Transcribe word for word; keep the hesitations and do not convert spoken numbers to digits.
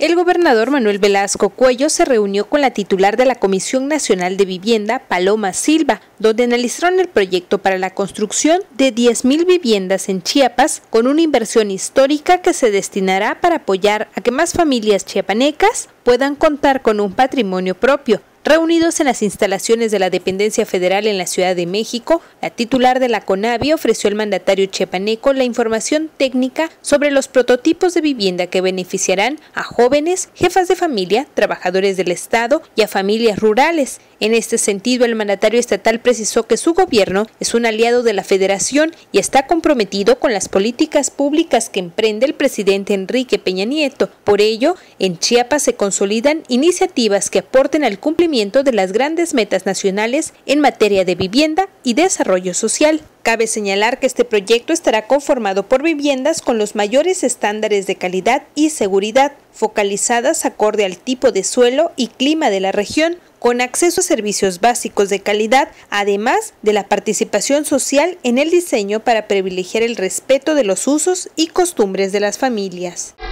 El gobernador Manuel Velasco Cuello se reunió con la titular de la Comisión Nacional de Vivienda, Paloma Silva, donde analizaron el proyecto para la construcción de diez mil viviendas en Chiapas, con una inversión histórica que se destinará para apoyar a que más familias chiapanecas puedan contar con un patrimonio propio. Reunidos en las instalaciones de la dependencia federal en la Ciudad de México, la titular de la CONAVI ofreció al mandatario chiapaneco la información técnica sobre los prototipos de vivienda que beneficiarán a jóvenes, jefas de familia, trabajadores del Estado y a familias rurales. En este sentido, el mandatario estatal precisó que su gobierno es un aliado de la Federación y está comprometido con las políticas públicas que emprende el presidente Enrique Peña Nieto. Por ello, en Chiapas se consolidan iniciativas que aporten al cumplimiento de las grandes metas nacionales en materia de vivienda y desarrollo social. Cabe señalar que este proyecto estará conformado por viviendas con los mayores estándares de calidad y seguridad, focalizadas acorde al tipo de suelo y clima de la región, con acceso a servicios básicos de calidad, además de la participación social en el diseño para privilegiar el respeto de los usos y costumbres de las familias.